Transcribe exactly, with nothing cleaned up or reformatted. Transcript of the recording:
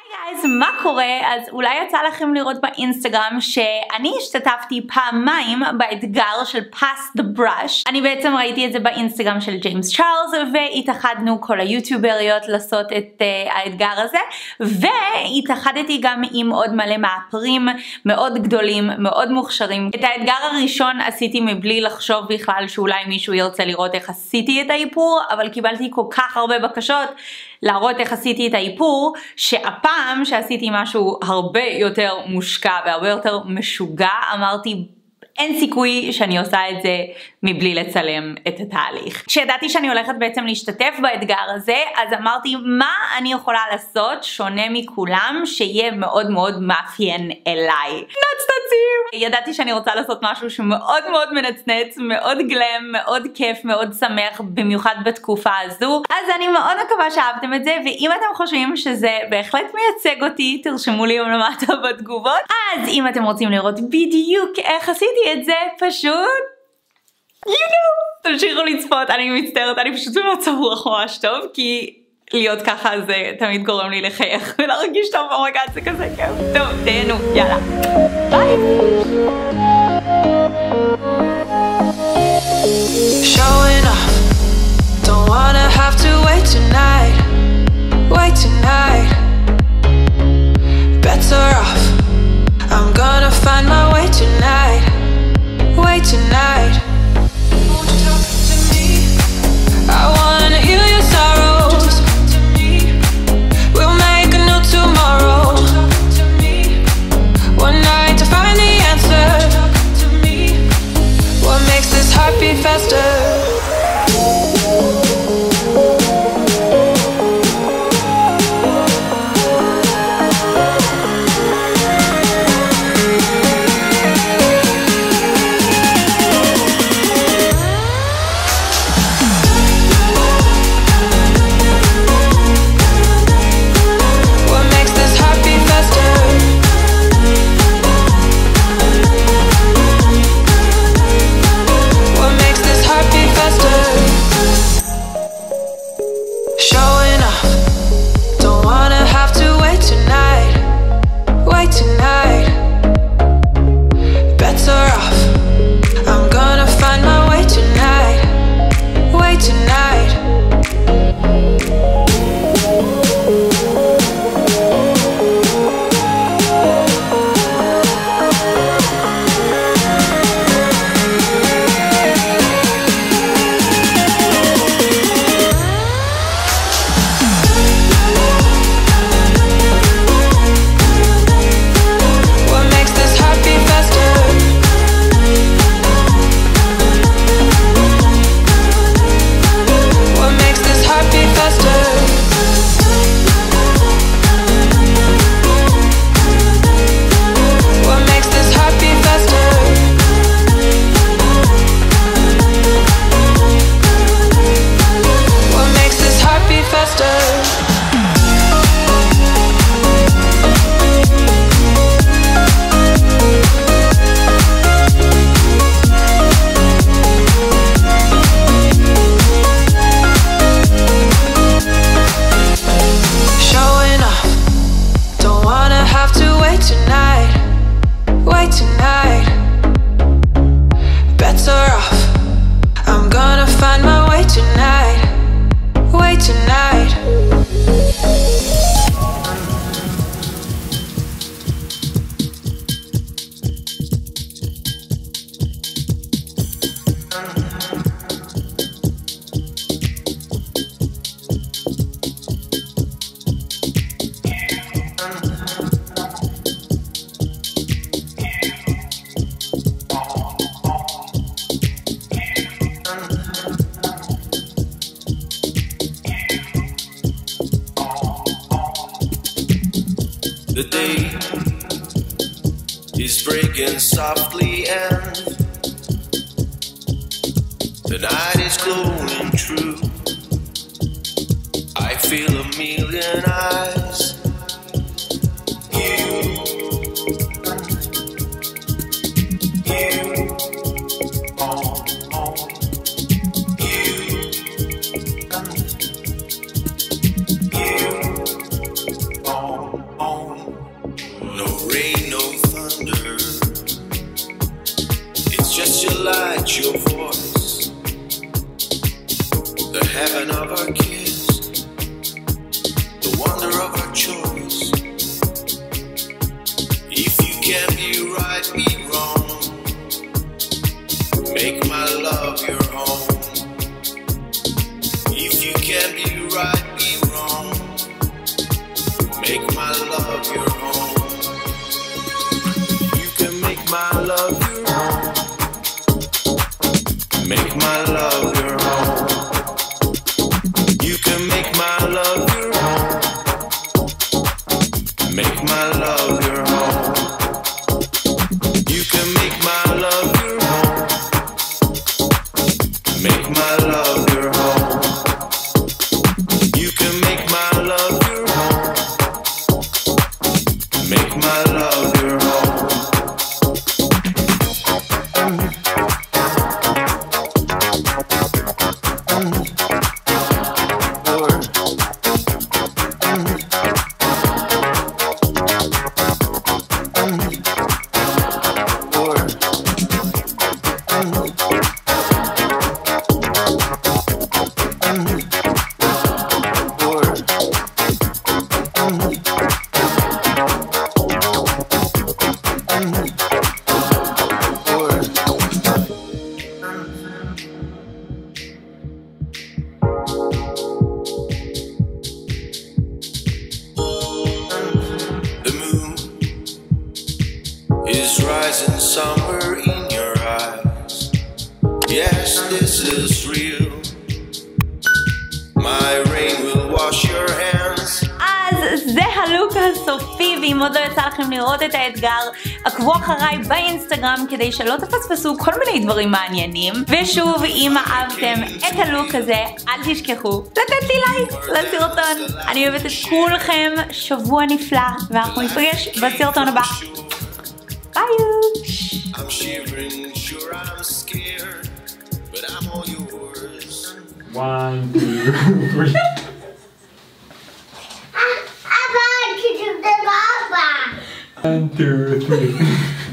אז מה קורה? אז אולי יצא לכם לראות באינסטגרם שאני השתתפתי פעמיים באתגר של Pass the Brush. אני בעצם ראיתי את זה באינסטגרם של ג'יימס צ'ארלס והתאחדנו כל היוטיובריות לעשות את uh, האתגר הזה, והתאחדתי גם עם עוד מלא מאפרים מאוד גדולים, מאוד מוכשרים. את האתגר הראשון עשיתי מבלי לחשוב בכלל שאולי מישהו ירצה לראות איך עשיתי את האיפור, אבל קיבלתי כל כך הרבה בקשות להראות איך עשיתי את האיפור, שהפעם שעשיתי משהו הרבה יותר מושקע והרבה יותר משוגע, אמרתי אין סיכוי שאני עושה את זה מבלי לצלם את התהליך. כשידעתי שאני הולכת בעצם להשתתף באתגר הזה, אז אמרתי מה אני יכולה לעשות שונה מכולם שיהיה מאוד מאוד מאפיין אליי. נצנצים! ידעתי שאני רוצה לעשות משהו שמאוד מאוד מנצנץ, מאוד גלם, מאוד כיף, מאוד שמח, במיוחד בתקופה הזו. אז אני מאוד מקווה שאהבתם את זה, ואם אתם חושבים שזה בהחלט מייצג אותי, תרשמו לי יום למטה בתגובות. אז אם אתם רוצים לראות בדיוק איך עשיתי את זה, פשוט you know, תמשיכו לצפות. אני מצטערת, אני פשוט במצב רוח ממש טוב, כי להיות ככה זה תמיד גורם לי לחייך ולהרגיש טוב. אומייגאד, זה כזה כיף. טוב, תהנו, יאללה, ביי. Showing off, don't wanna have to wait tonight, wait tonight. Better off, I'm gonna find my way tonight, way tonight. Won't you talk to me? I wanna heal your sorrows. Just talk to me. We'll make a new tomorrow. Talk to me. One night to find the answer. Talk to me. What makes this heart beat faster? The day is breaking softly and the night is glowing true. I feel a million eyes. You, you, oh, oh, you, you, oh. home. No rain, no thunder. It's just your light, your voice. The heaven of our kiss. The wonder of our choice. If you can be right, be wrong. Make my love your home. If you can be right, be wrong. Make my love your home. You can make my love your home. Make my love your home. You can make my love your home. Make my love your home. You can make my love your home. Make my love your home. You can make my love your home. Make my love your home. Is rising somewhere in your eyes. Yes, this is real. My rain will wash your hands. אז זה הלוק הסופי, ואם עוד לא יצא לכם לראות את האתגר, עקבו אחריי באינסטגרם כדי שלא תפספסו כל מיני דברים מעניינים. ושוב, אם אהבתם את הלוק הזה, אל תשכחו לתת לי לייק לסרטון. אני אוהבת את כולכם, שבוע נפלא, ואנחנו נפגש בסרטון הבא. ביי! I'm shivering, sure I'm scared, but I'm all yours. One, two, three. Abba, could you do Abba? One, two, three.